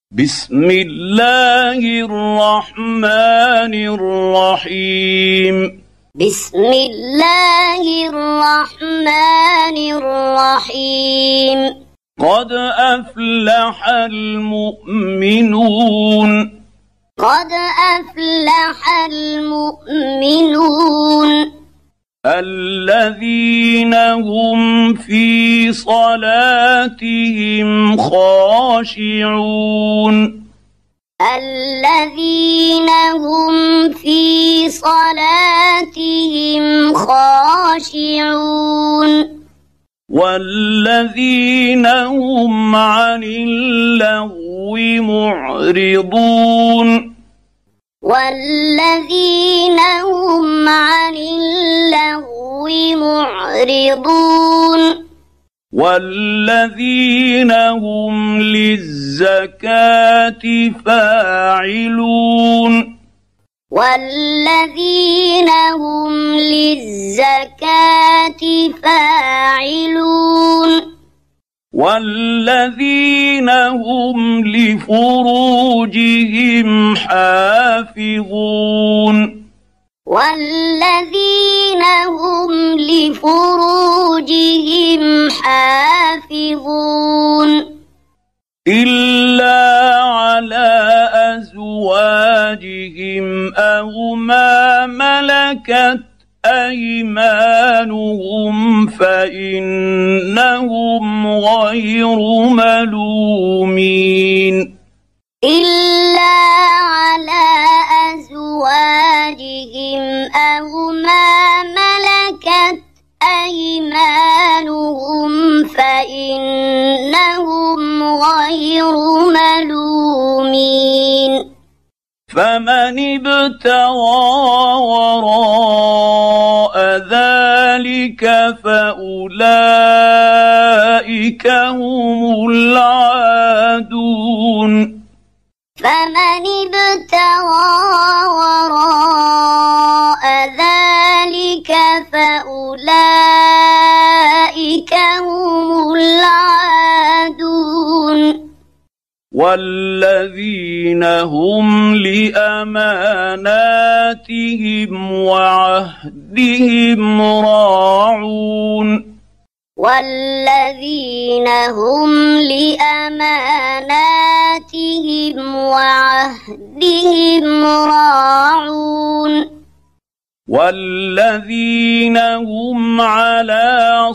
بسم الله الرحمن الرحيم بسم الله الرحمن الرحيم قد أفلح المؤمنون قد أفلح المؤمنون الذين هم في صلاتهم خاشعون الذين هم في صلاتهم خاشعون والذين هم عن اللغو معرضون والذين هم عن اللغو معرضون والذين هم للزكاة فاعلون والذين هم للزكاة فاعلون والذين هم لفروجهم حافظون والذين هم لفروجهم حافظون إلا على أزواجهم أو ما ملكت أيمانهم فإنهم غير ملومين إلا على أزواجهم أو ما ملكت أيمانهم فإنهم غير ملومين فمن ابتغى وراء ذلك فأولئك هم العادون فمن ابتغى وراء ذلك فأولئك هم العادون والذين هم لأماناتهم وعهدهم راعون والذين هم لأماناتهم وعهدهم راعون والذين هم على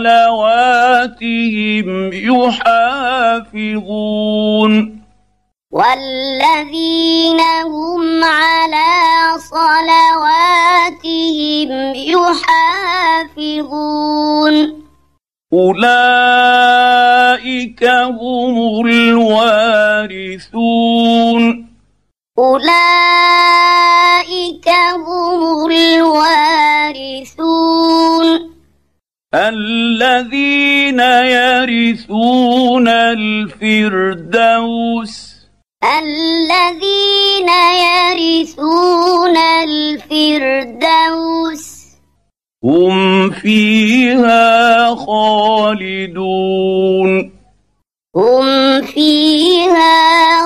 صلواتهم يحافظون والذين هم على صلواتهم يحافظون أولئك هم الوارثون أولئك هم الوارثون الذين يرثون الفردوس الذين يرثون الفردوس هم فيها خالدون هم فيها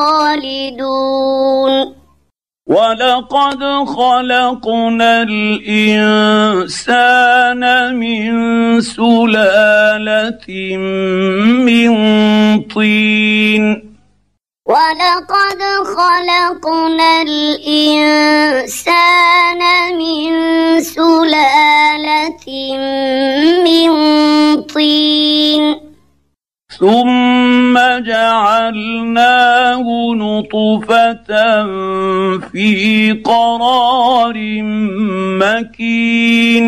خالدون ولقد خلقنا الإنسان من سلالة من طين ولقد خلقنا الإنسان من سلالة من طين ثم جعلناه نطفة في قرار مكين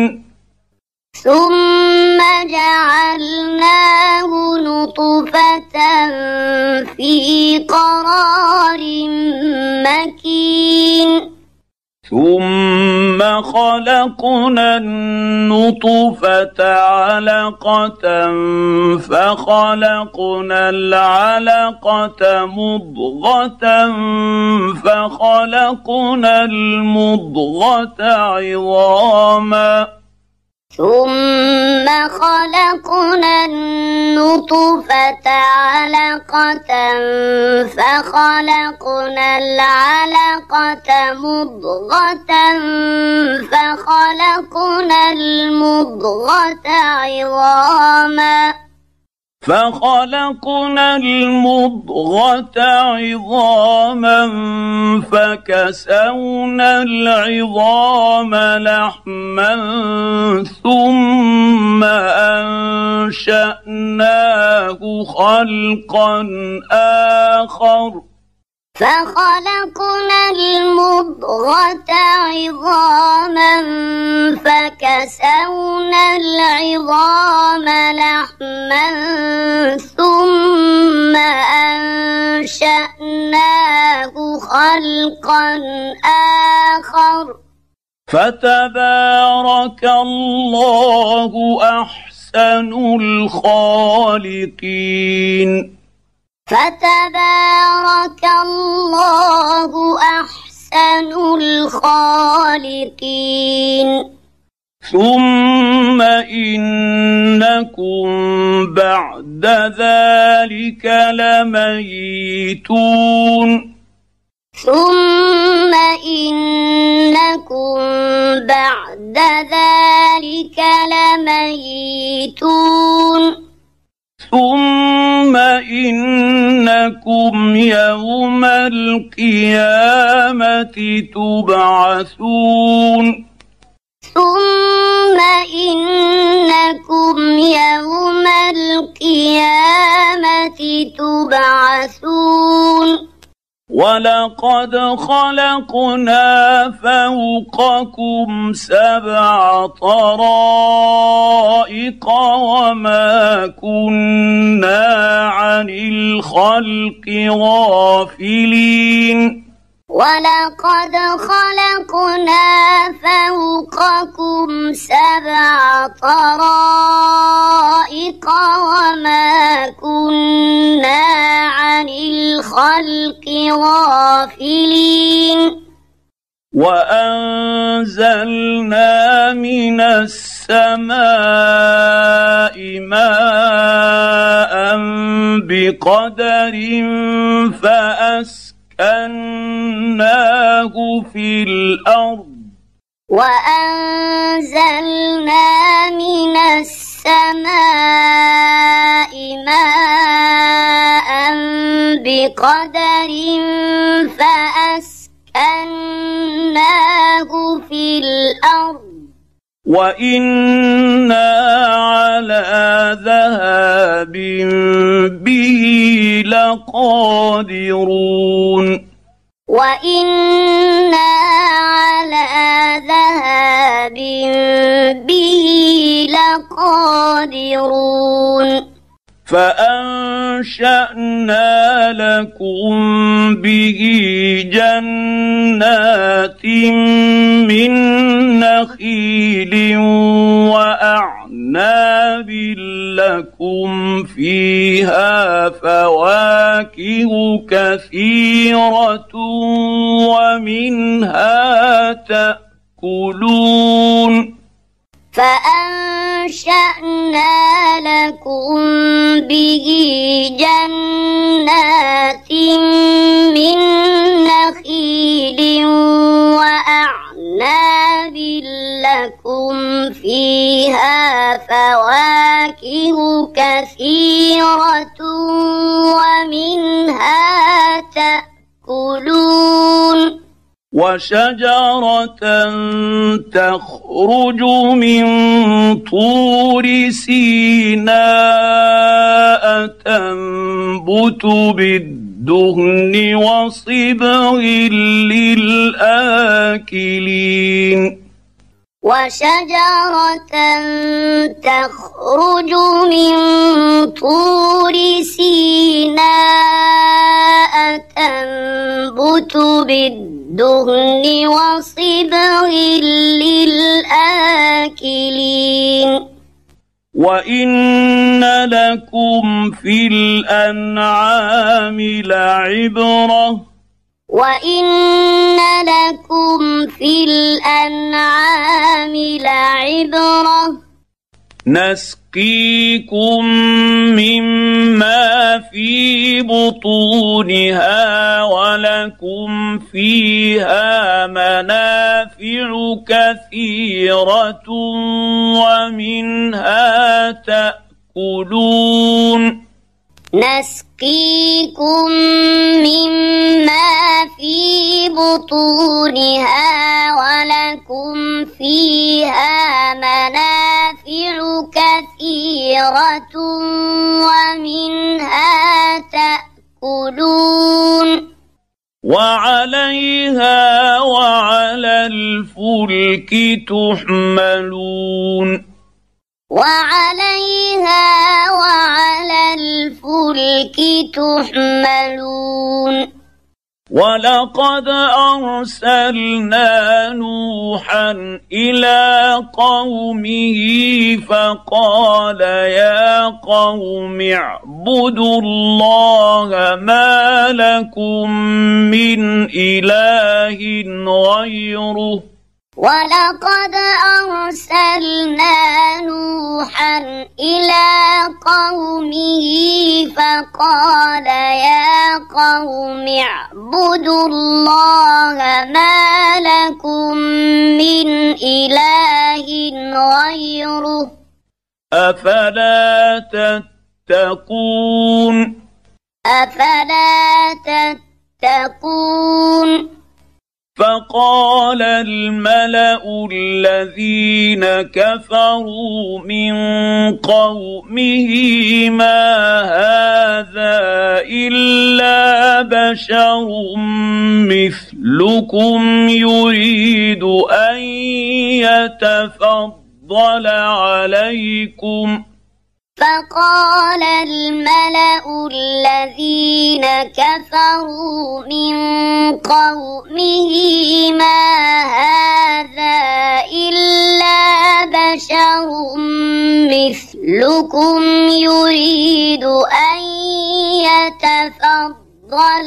ثم جعلناه نطفة في قرار مكين ثم خلقنا النطفة علقة فخلقنا العلقة مضغة فخلقنا المضغة عظاما ثم خلقنا النطفة علقة فخلقنا العلقة مضغة فخلقنا المضغة عظاما فكسونا العظام لحما ثم أنشأناه خلقا آخر فخلقنا المضغة عظاما فكسونا العظام لحما ثم أنشأناه خلقا آخر فتبارك الله أحسن الخالقين. فتبارك الله أحسن الخالقين. ثم إنكم بعد ذلك لميتون. ثم إنكم بعد ذلك لميتون. ثم إنكم يوم القيامة تبعثون. ثم إنكم يوم القيامة تبعثون. ولقد خلقنا فوقكم 7 طرائق وما كنا عن الخلق غافلين. ولقد خلقنا فوقكم 7 طرائق وما كنا عن الخلق غافلين. وأنزلنا من السماء ماء بقدر فأسكناه في الأرض. وأنزلنا من السماء ماء بقدر فأسكناه في الأرض. وإنا على ذهاب به لقادرون. وإنا على ذهاب به لقادرون. فأنشأنا لكم به جنات من نخيل وأعناب لكم فيها فواكه كثيرة ومنها تأكلون. فأنشأنا لكم به جنات من نخيل وأعناب لكم فيها فواكه كثيرة ومنها تأكلون. وشجرة تخرج من طور سيناء تنبت بالدهن وصبغ للآكلين. وشجرة تخرج من طور سيناء تنبت بالدهن وصبغ للآكلين. وإن لكم في الأنعام لعبرة. وإن لكم في الأنعام لعبرة. نسقيكم مما في بطونها ولكم فيها منافع كثيرة ومنها تأكلون نسقيكم مما في بطونها ولكم فيها منافع كثيرة ومنها تأكلون وعليها وعلى الفلك تحملون وعليها وعلى الفلك تحملون ولقد أرسلنا نوحا إلى قومه فقال يا قوم اعبدوا الله ما لكم من إله غيره ولقد أرسلنا نوحا إلى قومه فقال يا قوم اعبدوا الله ما لكم من إله غيره أفلا تتقون فقال الملأ الذين كفروا من قومه ما هذا إلا بشر مثلكم يريد أن يتفضل عليكم فقال الملأ الذين كفروا من قومه ما هذا إلا بشر مثلكم يريد أن يتفضل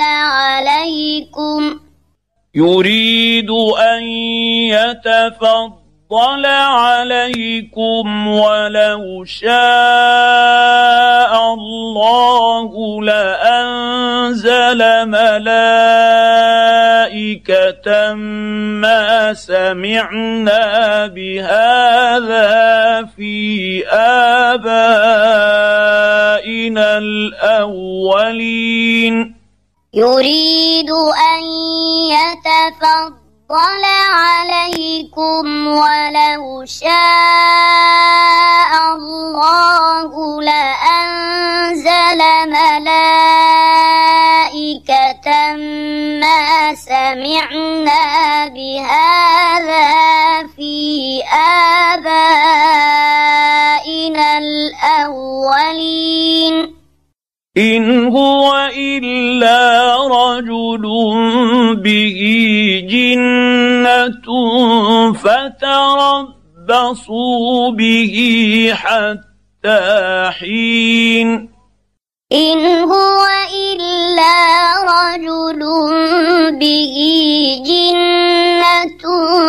عليكم ولو شاء الله لأنزل ملائكة ما سمعنا بهذا في آبائنا الأولين يريد أن يتفضل عليكم ولو شاء الله لأنزل ملائكة ما سمعنا بهذا في آبائنا الأولين إن هو إلا رجل به جنة فتربصوا به حتى حين إن هو إلا رجل به جنة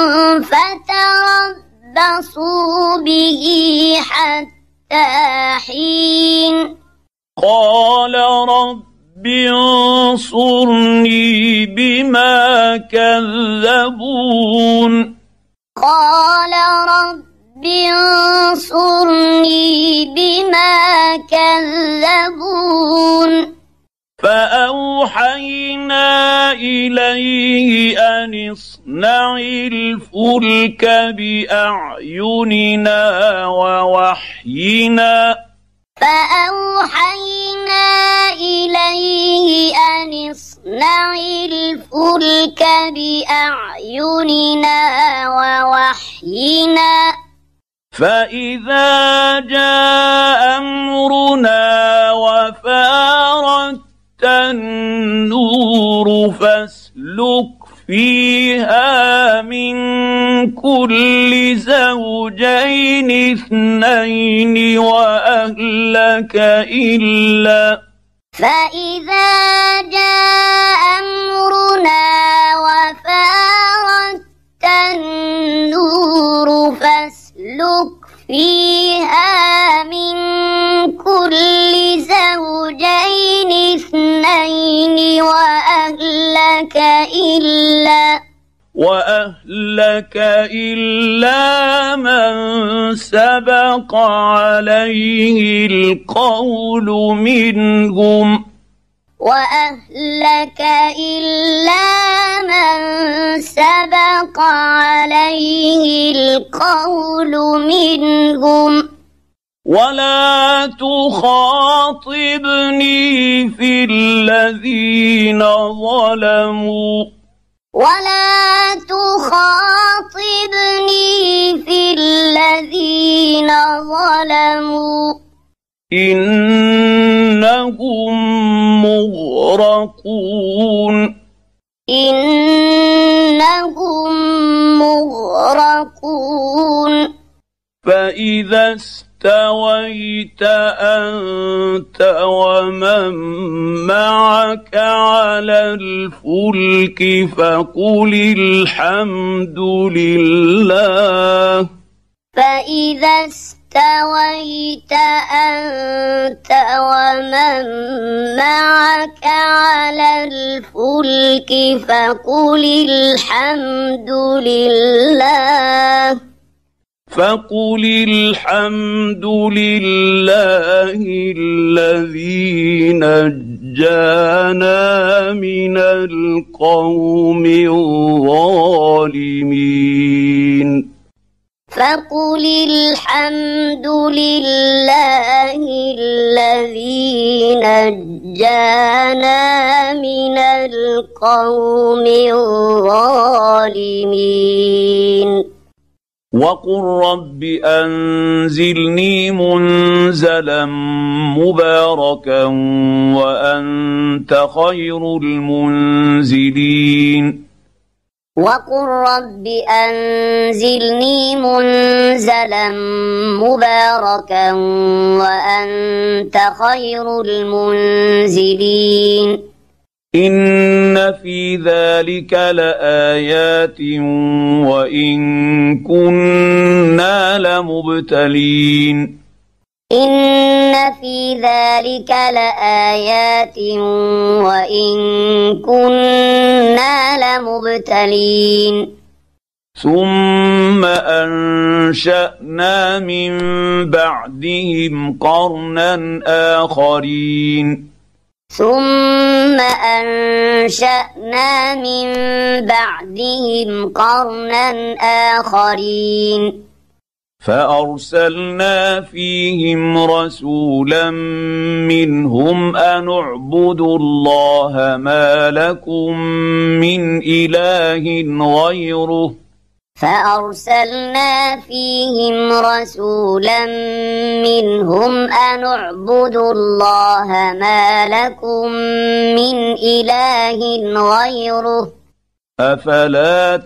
فتربصوا به حتى حين قال رب انصرني بما كذبون قال رب انصرني بما كذبون فأوحينا إليه أن اصنع الفلك بأعيننا ووحينا فأوحينا إليه أن اصنع الفلك بأعيننا ووحينا فإذا جاء أمرنا وفارت النور فاسلك فيها من كل زوجين اثنين وأهلك إلا فإذا جاء أمرنا وفارت النور فاسلك فيها وأهلك إلا من سبق عليه القول منهم وأهلك إلا من سبق عليه القول منهم ولا تخاطبني في الذين ظلموا إنهم مغرقون فإذا استويت أنت ومن معك على الفلك فقل الحمد لله فإذا استويت أنت ومن معك على الفلك فقل الحمد لله الذي نجانا من القوم الظالمين فقل الحمد لله الذي نجانا من القوم الظالمين وقل رب أنزلني منزلا مباركا وأنت خير المنزلين وقل رب أنزلني منزلا مباركا وأنت خير المنزلين إن في ذلك لآيات وإن كنا لمبتلين إن في ذلك لآيات وإن كنا لمبتلين ثم أنشأنا من بعدهم قرنا آخرين ثم أنشأنا من بعدهم قرنا آخرين فأرسلنا فيهم رسولا منهم أن اعبدوا الله ما لكم من إله غيره فأرسلنا فيهم رسولا منهم أن اعبدوا الله ما لكم من إله غيره أفلا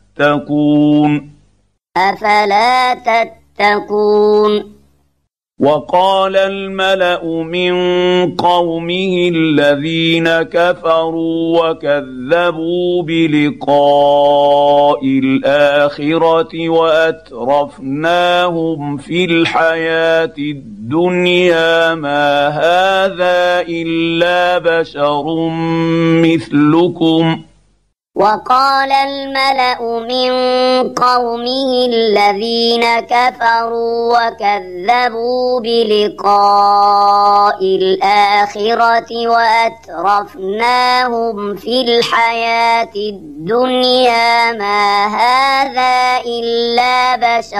تتقون وقال الملأ من قومه الذين كفروا وكذبوا بلقاء الآخرة وأترفناهم في الحياة الدنيا ما هذا إلا بشر مثلكم وقال الملأ من قومه الذين كفروا وكذبوا بلقاء الآخرة وأترفناهم في الحياة الدنيا ما هذا إلا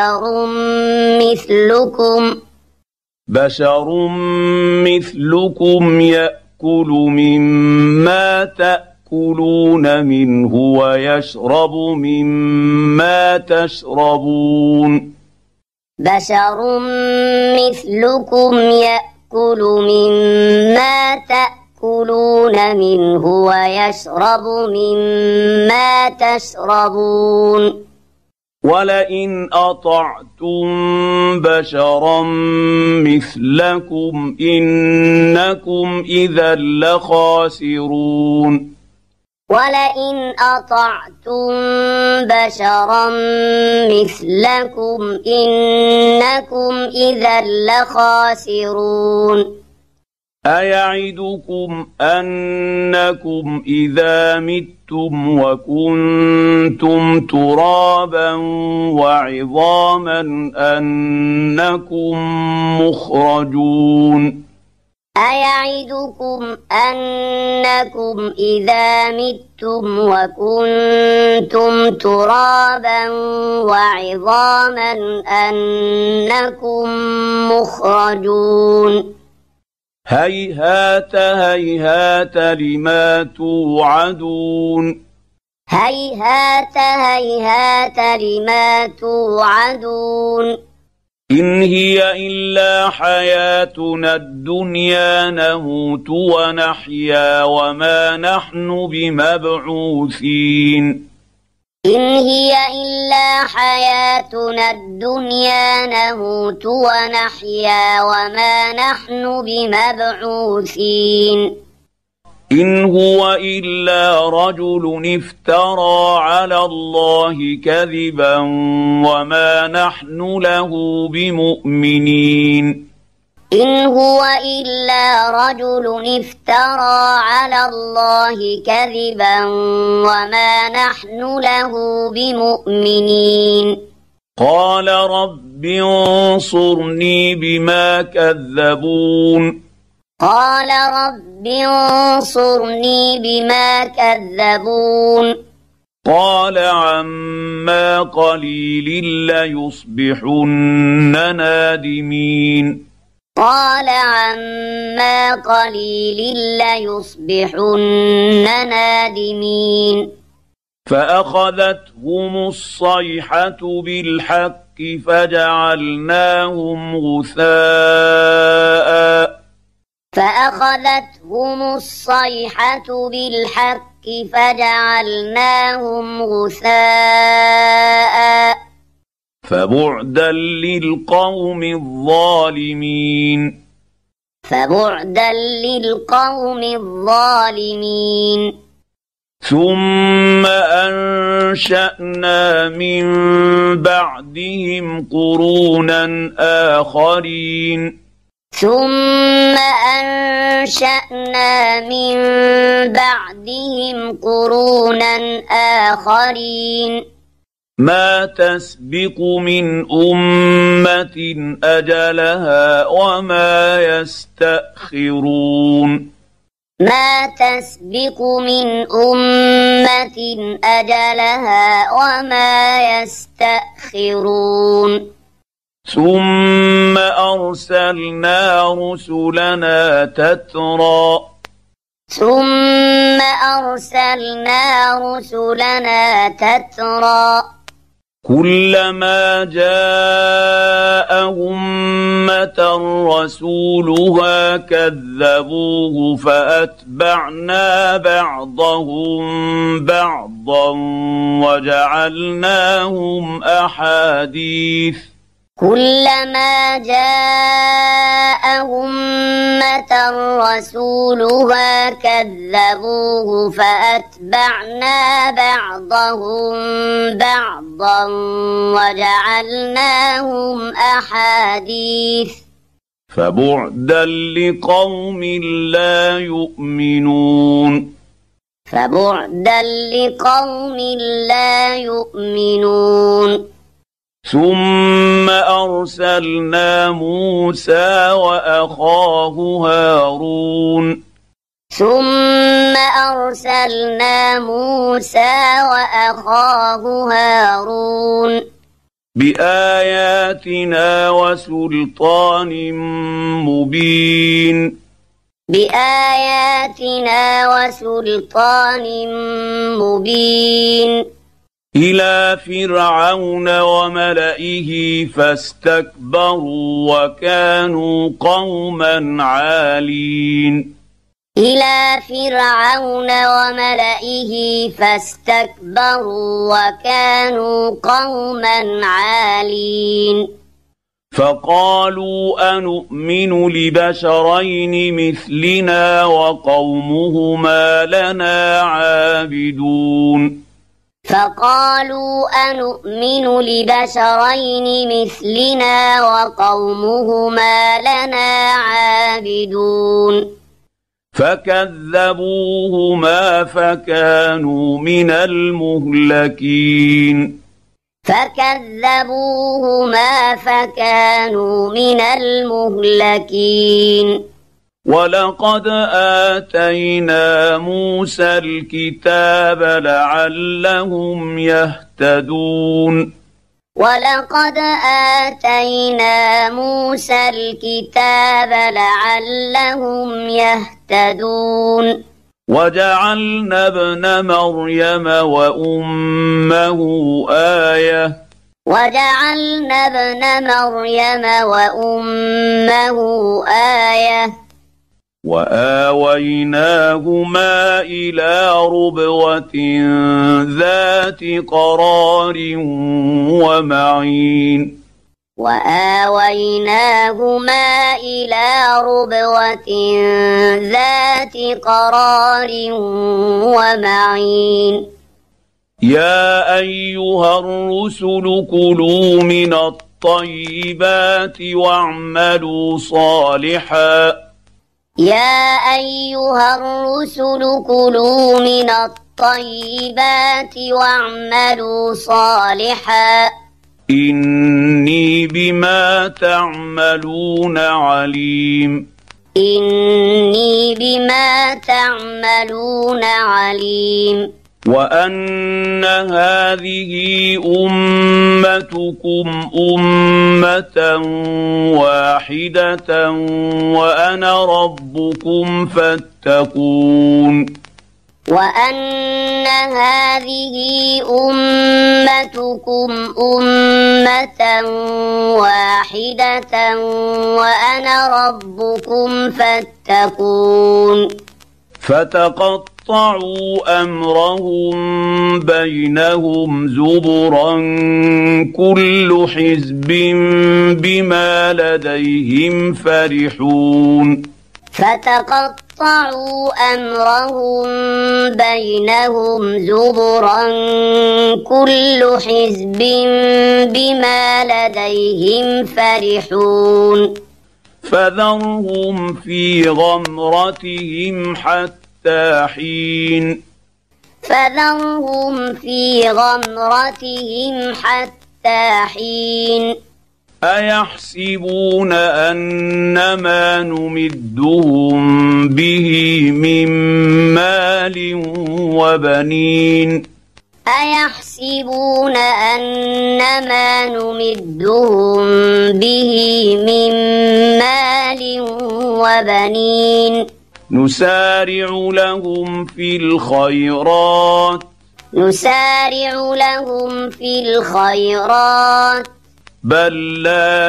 بشر مثلكم يأكل مما تأكلون منه ويشرب مما تشربون بشر مثلكم يأكل مما تأكلون منه ويشرب مما تشربون ولئن أطعتم بشرا مثلكم إنكم إذا لخاسرون ولئن أطعتم بشرا مثلكم إنكم إذا لخاسرون أيعدكم أنكم إذا متم وكنتم ترابا وعظاما أنكم مخرجون أيعدكم أنكم إذا متم وكنتم ترابا وعظاما أنكم مخرجون هيهات هيهات لما توعدون هيهات هيهات لما توعدون إن هي إلا حياتنا الدنيا نموت ونحيا وما نحن بمبعوثين إن هي إلا حياتنا الدنيا نموت ونحيا وما نحن بمبعوثين إن هو إلا رجل افترى على الله كذبا وما نحن له بمؤمنين إن هو إلا رجل افترى على الله كذبا وما نحن له بمؤمنين قال رب انصرني بما كذبون قال رب انصرني بما كذبون قال عما قليل ليصبحن نادمين قال عما قليل ليصبحن نادمين فأخذتهم الصيحة بالحق فجعلناهم غثاء فأخذتهم الصيحة بالحق فجعلناهم غثاء فبعدا للقوم الظالمين فبعدا للقوم الظالمين ثم أنشأنا من بعدهم قرونا آخرين ثم أنشأنا من بعدهم قرونا آخرين ما تسبق من أمة أجلها وما يستأخرون ما تسبق من أمة أجلها وما يستأخرون ثم أرسلنا رسلنا تترى ثم أرسلنا رسلنا تترى كلما جاء أمة رسولها كذبوه فأتبعنا بعضهم بعضا وجعلناهم أحاديث كلما جاء أمة رسولها كذبوه فأتبعنا بعضهم بعضا وجعلناهم أحاديث فبعدا لقوم لا يؤمنون فبعدا لقوم لا يؤمنون ثم أرسلنا موسى وأخاه هارون ثم أرسلنا موسى وأخاه هارون بآياتنا وسلطان مبين بآياتنا وسلطان مبين إلى فرعون وملئه فاستكبروا وكانوا قوما عالين إلى فرعون وملئه فاستكبروا وكانوا قوما عالين فقالوا أنؤمن لبشرين مثلنا وقومهما لنا عابدون فقالوا أنؤمن لبشرين مثلنا وقومهما لنا عابدون فكذبوهما فكانوا من المهلكين ولقد آتينا موسى الكتاب لعلهم يهتدون وجعلنا ابن مريم وأمه آية وآويناهما إلى ربوة ذات قرار ومعين يا أيها الرسل كلوا من الطيبات واعملوا صالحا إني بما تعملون عليم وأن هذه أمتكم أمة واحدة وأنا ربكم فاتقون فتقطعوا أمرهم بينهم زبرا كل حزب بما لديهم فرحون فذرهم في غمرتهم حتى حين أيحسبون أنما نمدهم به من مال وبنين نسارع لهم في الخيرات بل لا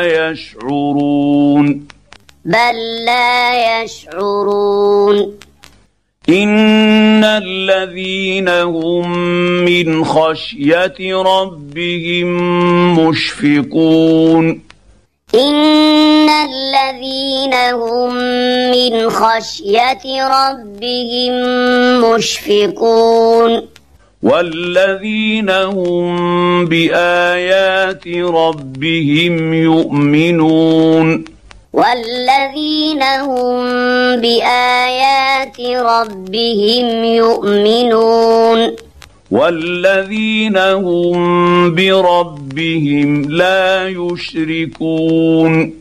يشعرون إن الذين هم من خشية ربهم مشفقون والذين هم بآيات ربهم يؤمنون والذين هم بربهم لا يشركون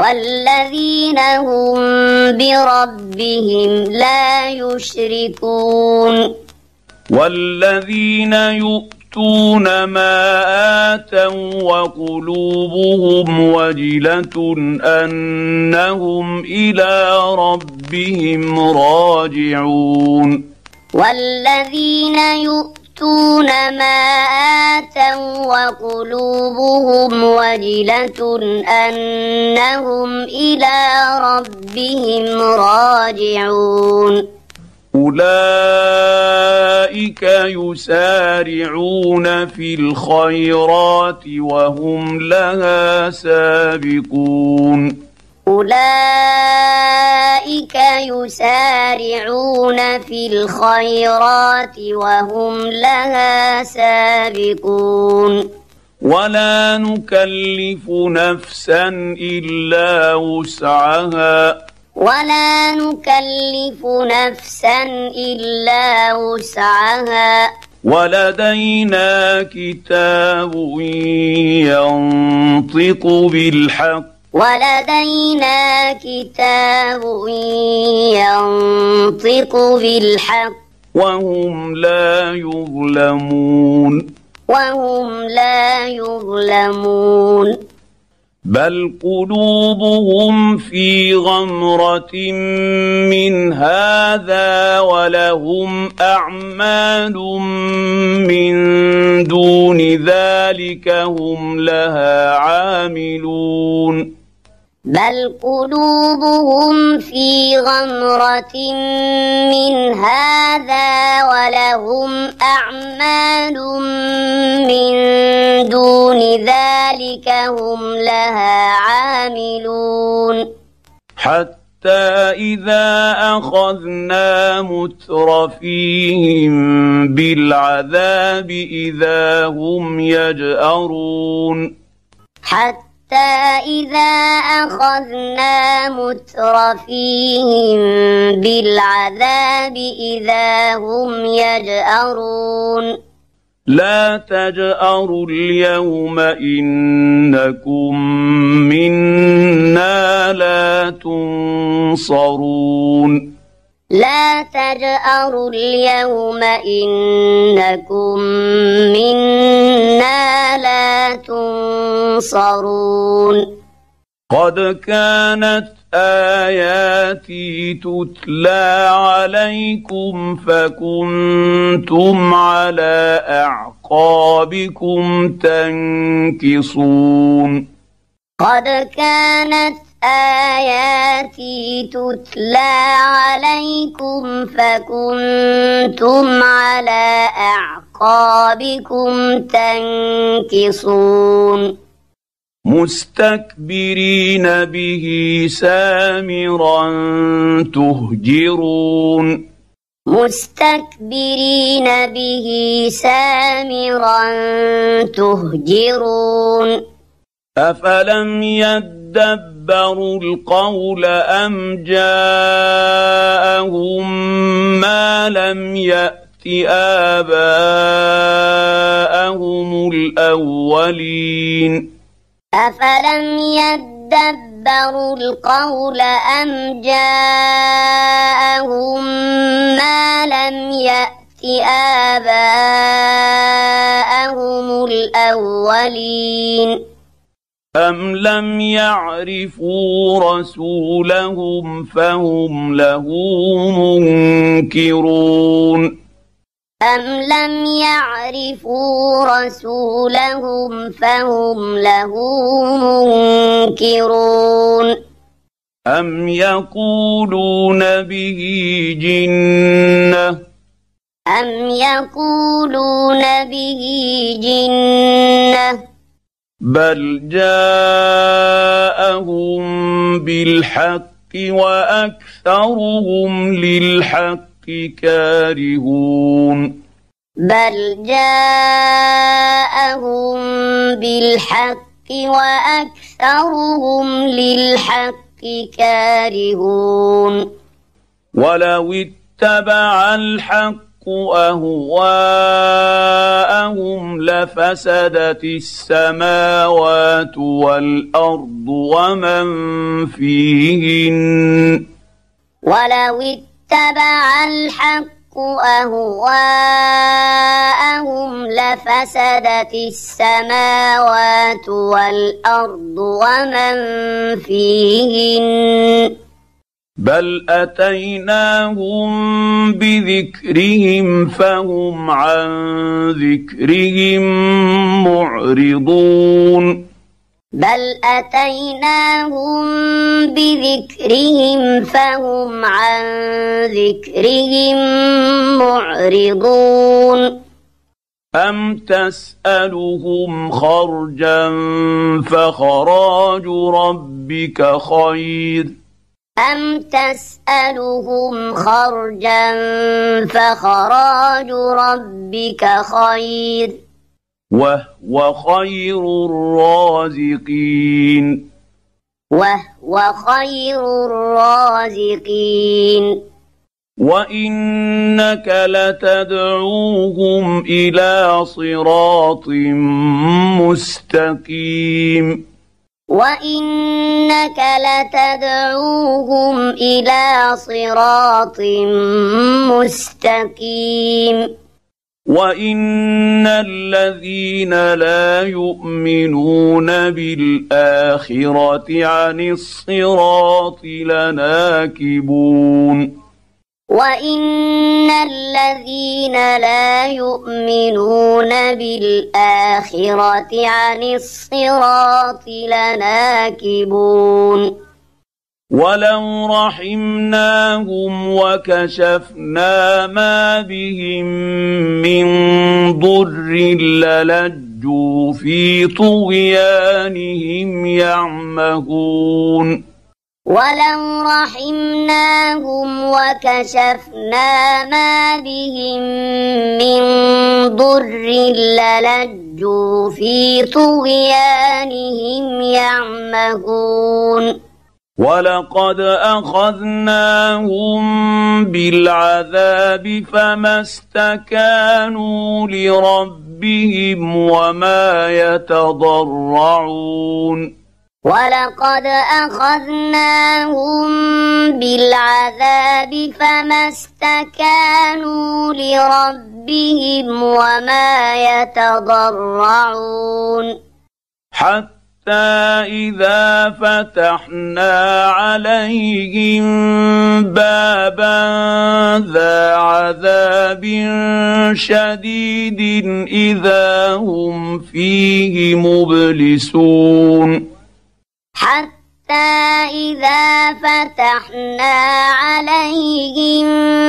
والذين يؤتون ما آتوا وقلوبهم وجلة أنهم إلى ربهم راجعون أولئك يسارعون في الخيرات وهم لها سابقون أولئك يسارعون في الخيرات وهم لها سابقون ولا نكلف نفسا إلا وسعها ولدينا كتاب ينطق بالحق وهم لا يظلمون بل قلوبهم في غمرة من هذا ولهم أعمال من دون ذلك هم لها عاملون بل قلوبهم في غمرة من هذا ولهم أعمال من دون ذلك هم لها عاملون حتى إذا أخذنا مترفيهم بالعذاب إذا هم يجأرون إذا أخذنا مترفيهم بالعذاب إذا هم يجأرون لا تجأروا اليوم إنكم منا لا تنصرون لا تجأروا اليوم إنكم منا لا تنصرون قد كانت آياتي تتلى عليكم فكنتم على أعقابكم تنكصون قد كانت آياتي تتلى عليكم فكنتم على أعقابكم تنكصون مستكبرين به سامرا تهجرون أفلم يدبروا القول أم جاءهم ما لم يأت آباءهم الأولين أفلم يدبروا القول أم جاءهم ما لم يأت آباءهم الأولين أم لم يعرفوا رسولهم فهم له منكرون أم لم يعرفوا رسولهم فهم له منكرون أم يقولون به جنة بل جاءهم بالحق وأكثرهم للحق كارهون بل جاءهم بالحق وأكثرهم للحق كارهون ولو اتبع الحق أهواءهم لفسدت السماوات والأرض ومن فيهن ولو اتبع الحق أهواءهم لفسدت السماوات والأرض ومن فيهن بل أتيناهم بذكرهم فهم عن ذكرهم معرضون بل أتيناهم بذكرهم فهم عن ذكرهم معرضون أم تسألهم خرجا فخراج ربك خير أم تسألهم خرجا فخراج ربك خير وهو خير الرازقين وهو خير الرازقين وإنك لتدعوهم إلى صراط مستقيم وإنك لتدعوهم إلى صراط مستقيم وإن الذين لا يؤمنون بالآخرة عن الصراط لناكبون وإن الذين لا يؤمنون بالآخرة عن الصراط لناكبون ولو رحمناهم وكشفنا ما بهم من ضر للجوا في طغيانهم يعمهون ولو رحمناهم وكشفنا ما بهم من ضر للجوا في طغيانهم يعمهون ولقد أخذناهم بالعذاب فما استكانوا لربهم وما يتضرعون ولقد أخذناهم بالعذاب فما استكانوا لربهم وما يتضرعون حتى إذا فتحنا عليهم بابا ذا عذاب شديد إذا هم فيه مبلسون حتى إذا فتحنا عليهم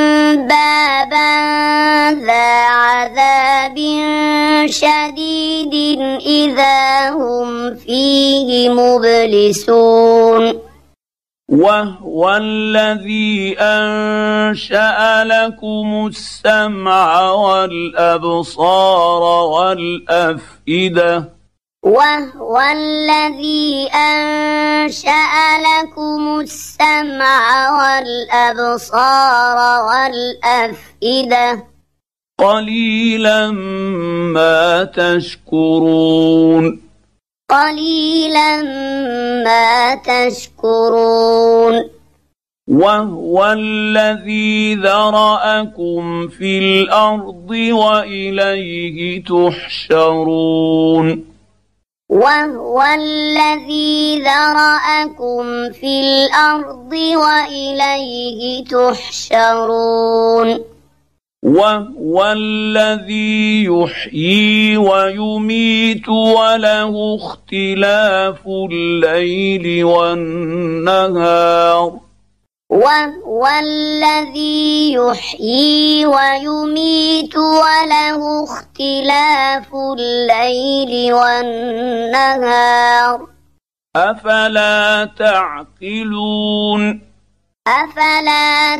بابا ذا عذاب شديد إذا هم فيه مبلسون وهو الذي أنشأ لكم السمع والأبصار والأفئدة وهو الذي أنشأ لكم السمع والأبصار والأفئدة قليلا ما تشكرون قليلا ما تشكرون وهو الذي ذرأكم في الأرض وإليه تحشرون وهو الذي ذرأكم في الأرض وإليه تحشرون وهو الذي يحيي ويميت وله اختلاف الليل والنهار وهو الذي يحيي ويميت وله اختلاف الليل والنهار أفلا تعقلون أفلا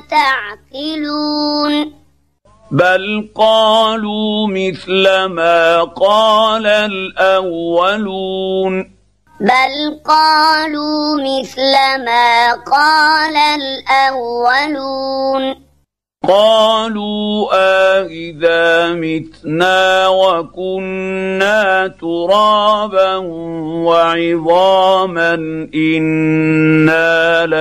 تعقلون بل قالوا مثل ما قال الأولون بل قالوا مثل ما قال الأولون قالوا أإذا متنا وكنا ترابا وعظاما إنا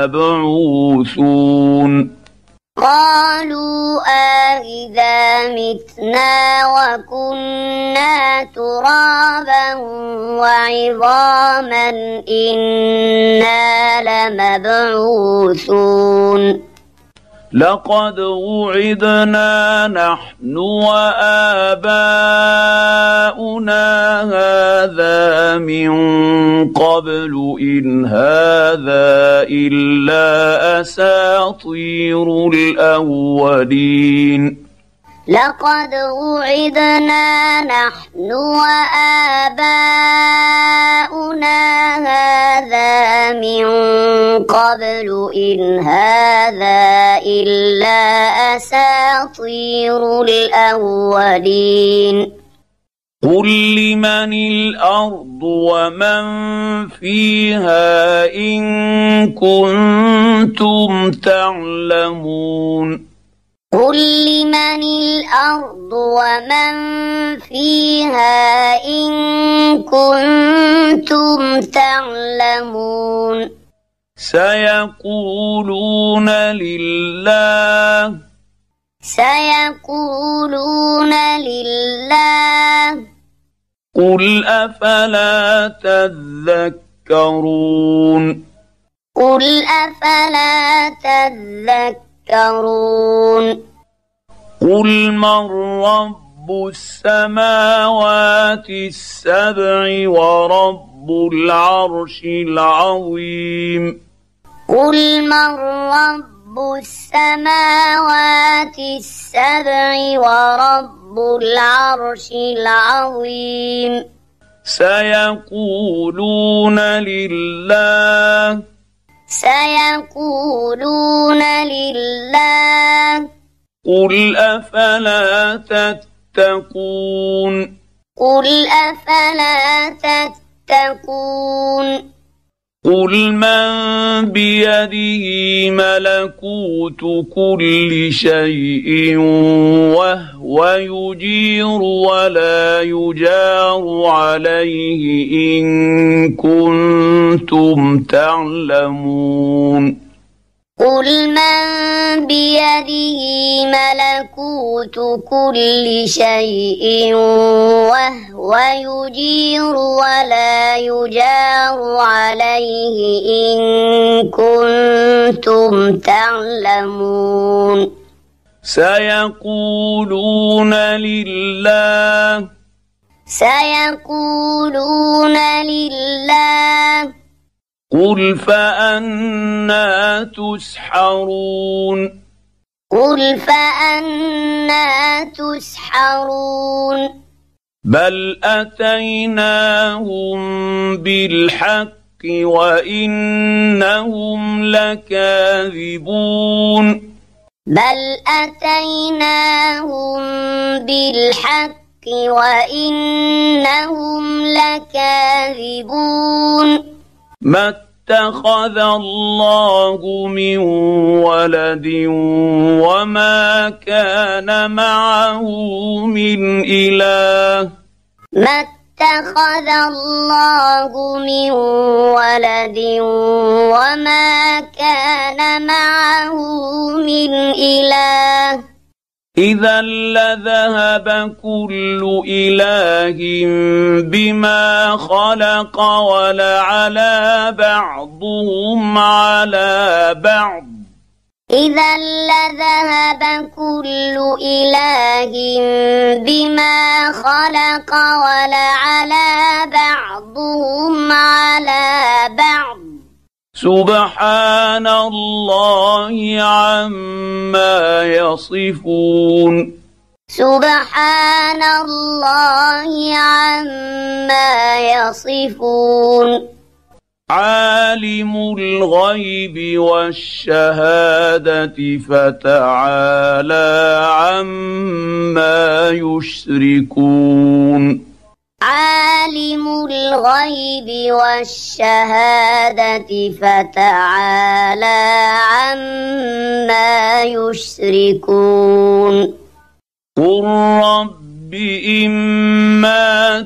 لمبعوثون قالوا أإذا متنا وكنا ترابا وعظاما إنا لمبعوثون لقد وعدنا نحن وآباؤنا هذا من قبل إن هذا إلا أساطير الأولين لقد وعدنا نحن وآباؤنا هذا من قبل إن هذا إلا أساطير الأولين قل لمن الأرض ومن فيها إن كنتم تعلمون قل لمن الأرض ومن فيها إن كنتم تعلمون سيقولون لله سيقولون لله قل أفلا تذكرون قل أفلا تذكرون قل من رب السماوات السبع ورب العرش العظيم قل من رب السماوات السبع ورب العرش العظيم سيقولون لله سيقولون لله قل أفلا تتقون قل أفلا تتقون قل من بيده ملكوت كل شيء وهو يجير ولا يجار عليه إن كنتم تعلمون قل من بيده ملكوت كل شيء وهو يجير ولا يجار عليه إن كنتم تعلمون سيقولون لله سيقولون لله قل فأنى تسحرون قل فأنى تسحرون بل أتيناهم بالحق وإنهم لكاذبون بل أتيناهم بالحق وإنهم لكاذبون ما اتخذ الله من ولد وما كان معه من إله ما اتخذ الله من ولد وما كان معه من إله إذا لذهب كل إله بما خلق ولعلى بعضهم على بعض إذا لذهب كل إله بما خلق ولعلى بعضهم على بعض سبحان الله عما يصفون سبحان الله عما يصفون عالم الغيب والشهادة فتعالى عما يشركون عالم الغيب والشهادة فتعالى عما يشركون قل رب إما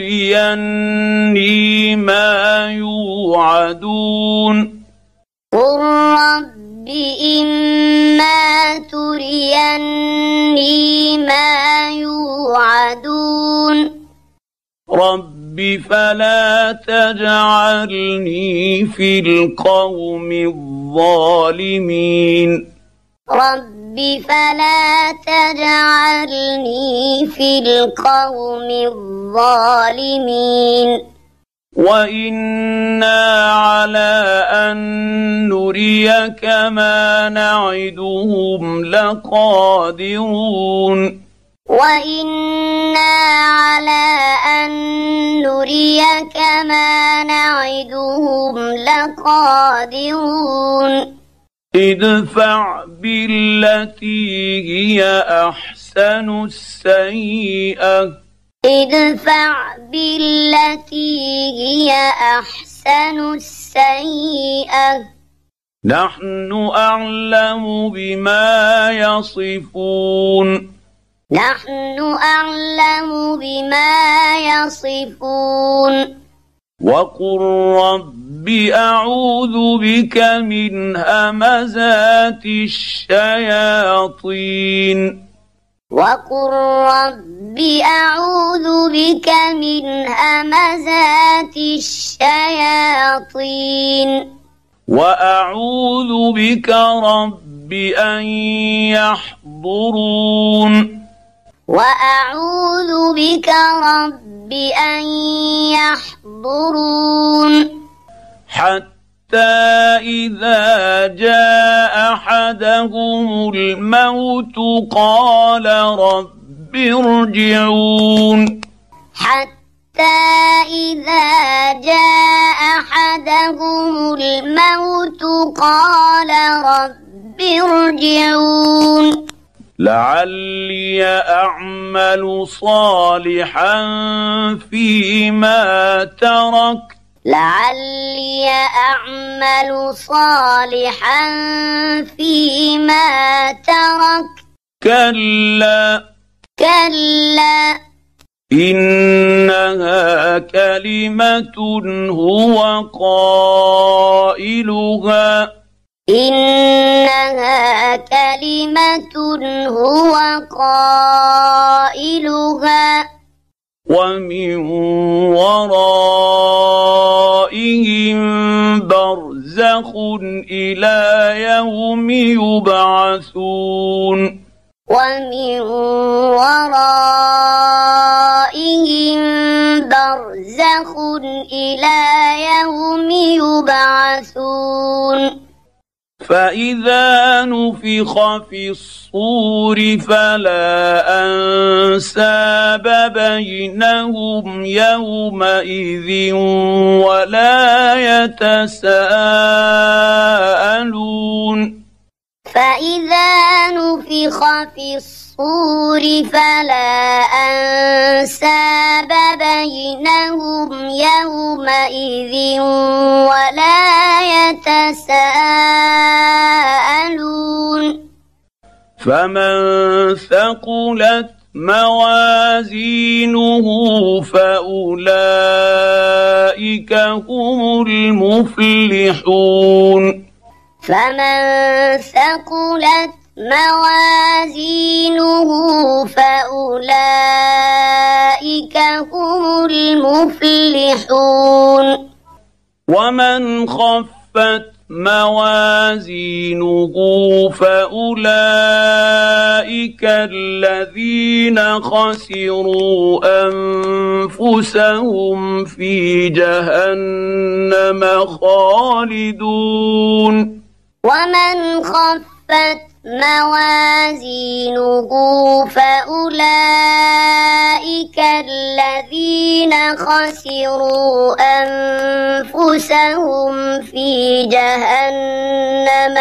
تريني ما يوعدون قل رب إما تريني ما يوعدون رب فلا تجعلني في القوم الظالمين رب فلا تجعلني في القوم الظالمين وإنا على أن نريك ما نعدهم لقادرون وإنا على أن نريك ما نعدهم لقادرون ادفع بالتي هي أحسن السيئة ادفع بالتي هي أحسن السيئة نحن أعلم بما يصفون نحن أعلم بما يصفون وقل رب أعوذ بك من همزات الشياطين وقل رب أعوذ بك من همزات الشياطين وأعوذ بك رب أن يحضرون وأعوذ بك رب أن يحضرون حتى إذا جاء أحدهم الموت قال رب ارجعون حتى إذا جاء أحدهم الموت قال رب ارجعون لعلي أعمل صالحا فيما تركت لعلي أعمل صالحا فيما تركت كلا إنها كلمة هو قائلها إنها كلمة هو قائلها ومن ورائهم برزخ إلى يوم يبعثون ومن ورائهم برزخ إلى يوم يبعثون فإذا نفخ في الصور فلا أنساب بينهم يومئذ ولا يتساءلون فإذا نفخ في الصور فلا أنساب بينهم يومئذ ولا يتساءلون فمن ثقلت موازينه فأولئك هم المفلحون فمن ثقلت موازينه فأولئك هم المفلحون ومن خفت موازينه فأولئك الذين خسروا أنفسهم في جهنم خالدون ومن خفت موازينه فأولئك الذين خسروا أنفسهم في جهنم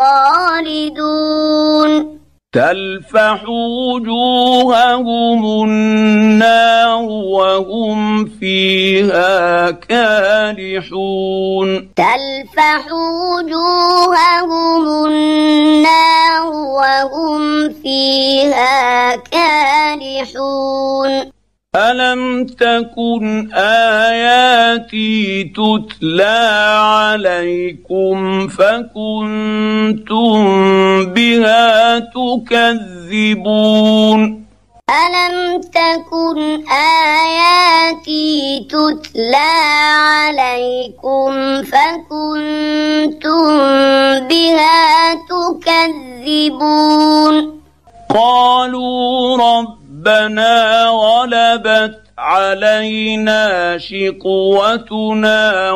خالدون تلفح وجوههم النار وهم فيها كالحون تلفح وجوههم النار وهم فيها كالحون ألم تكن آياتي تتلى عليكم فكنتم بها تكذبون ألم تكن آياتي تتلى عليكم فكنتم بها تكذبون قالوا ربنا غلبت علينا شقوتنا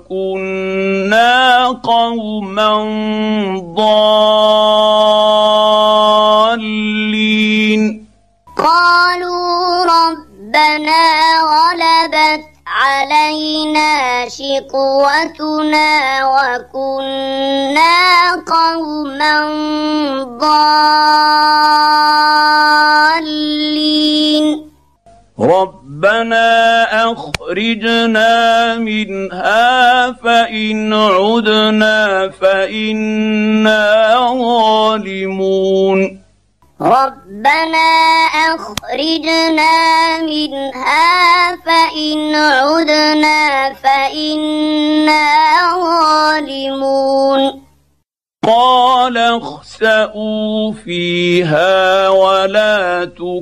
وكنا قوما ضالين قالوا ربنا غلبت علينا شقوتنا وكنا قوما ضالين ربنا أخرجنا منها فإن عدنا فإنا ظالمون ربنا أخرجنا منها فإن عدنا فإنا ظالمون قال اخسئوا فيها ولا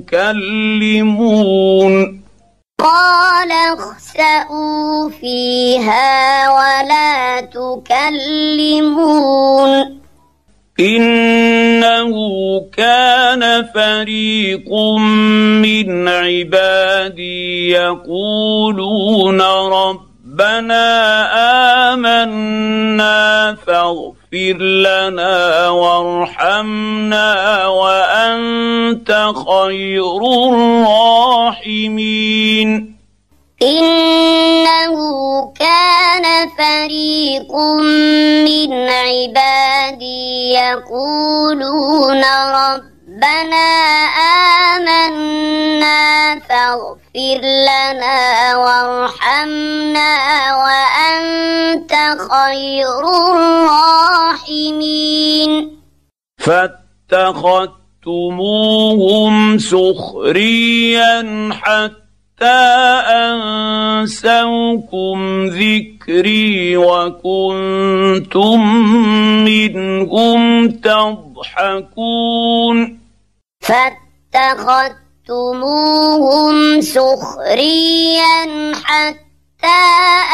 تكلمون قال اخسئوا فيها ولا تكلمون إنه كان فريق من عبادي يقولون ربنا آمنا فاغفر لنا وارحمنا وأنت خير الراحمين إنه كان فريق من عبادي يقولون ربنا آمنا فاغفر لنا وارحمنا وأنت خير الراحمين فاتخذتموهم سخريا حتى أنسوكم ذكري وكنتم منهم تضحكون فاتخذتموهم سخريا حتى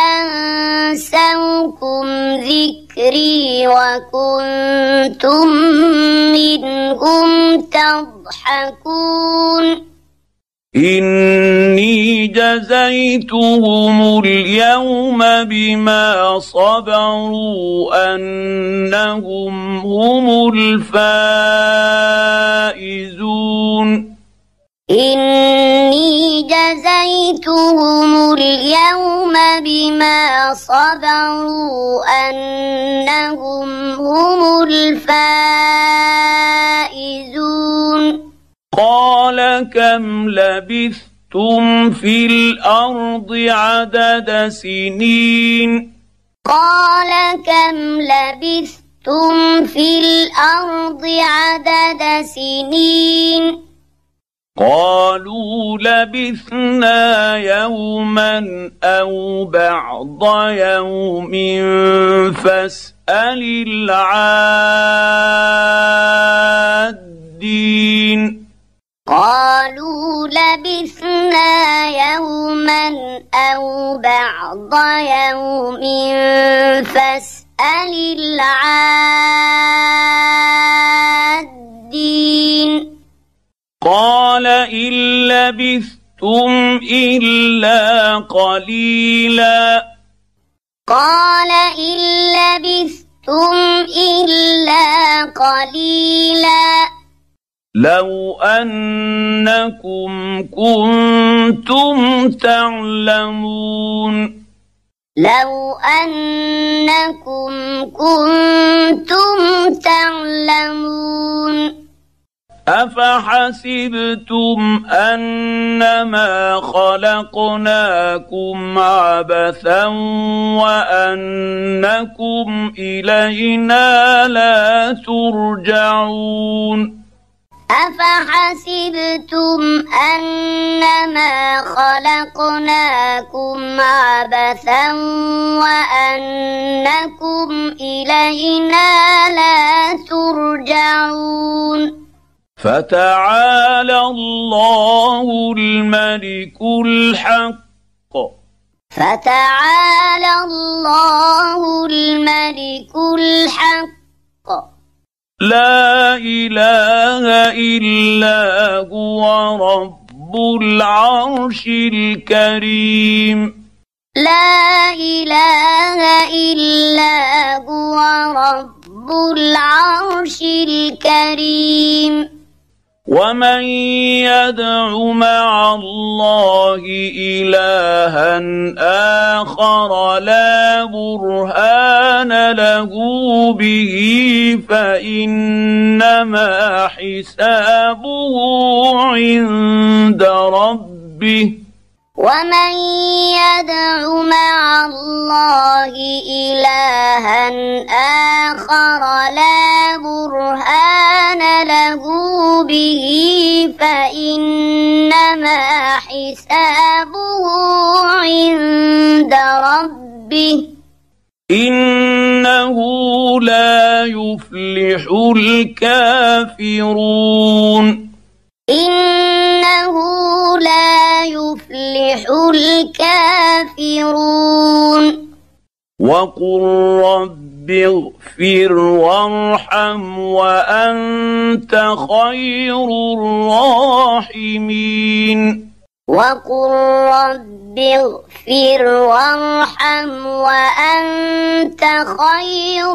أنسوكم ذكري وكنتم منهم تضحكون إني جزيتهم اليوم بما صبروا أنهم هم الفائزون إني جزيتهم اليوم بما صبروا أنهم هم الفائزون قال كم لبثتم في الأرض عدد سنين قال كم لبثتم في الأرض عدد سنين قالوا لبثنا يوما أو بعض يوم فاسأل العادين قالوا لبثنا يوما أو بعض يوم فاسأل العادين قال إن لبثتم إلا قليلا قال إن لبثتم إلا قليلا لو أنكم كنتم تعلمون لو أنكم كنتم تعلمون أفحسبتم أنما خلقناكم عبثا وأنكم إلينا لا ترجعون أفحسبتم أنما خلقناكم عبثا وأنكم إلينا لا ترجعون فتعالى الله الملك الحق فتعالى الله الملك الحق لا إله إلا هو رب العرش الكريم لا إله إلا هو رب العرش الكريم ومن يدع مع الله إلها آخر لا برهان له به فإنما حسابه عند ربه ومن يدع مع الله إلها آخر لا برهان له به فإنما حسابه عند ربه إنه لا يفلح الكافرون إنه لا يفلح الكافرون وقل رب اغفر وارحم وأنت خير الراحمين وقل رب اغفر وارحم وأنت خير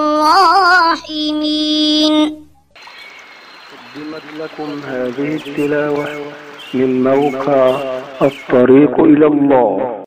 الراحمين. قدمت لكم هذه التلاوة من موقع الطريق إلى الله.